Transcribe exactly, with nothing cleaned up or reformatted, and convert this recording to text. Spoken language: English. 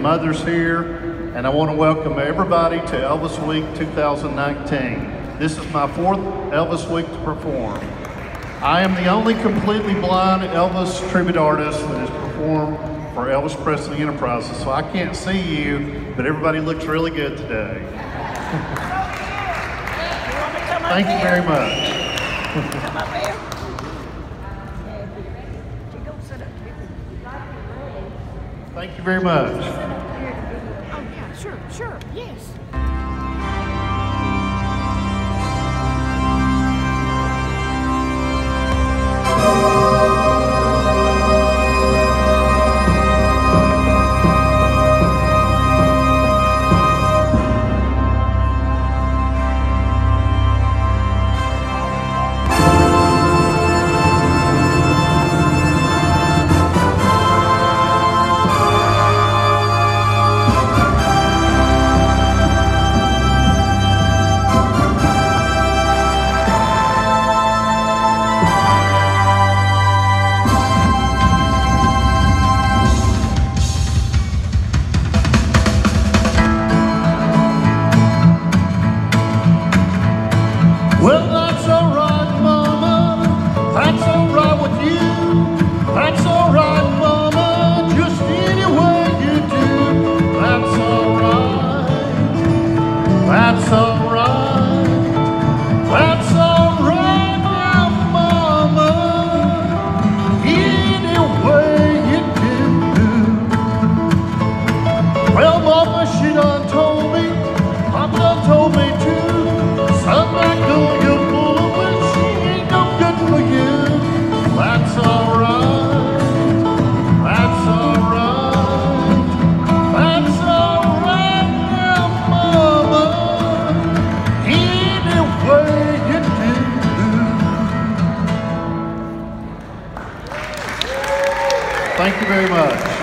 mothers here, and I want to welcome everybody to Elvis Week two thousand nineteen. This is my fourth Elvis Week to perform. I am the only completely blind Elvis tribute artist that has performed for Elvis Presley Enterprises, so I can't see you, but everybody looks really good today. Thank you very much. Come up here. Thank you very much. Oh, yeah, sure, sure, yes. Well, that's all right, Mama. That's all right with you. That's all right, Mama. Just any way you do. That's all right. That's all right. That's all right now, Mama. Any way you do. Well, Mama, she done told me. Papa done told me too. Son, that girl you're full of, but she ain't no good for you. That's all right. That's all right. That's all right now, Mama. Any way you do. Thank you very much.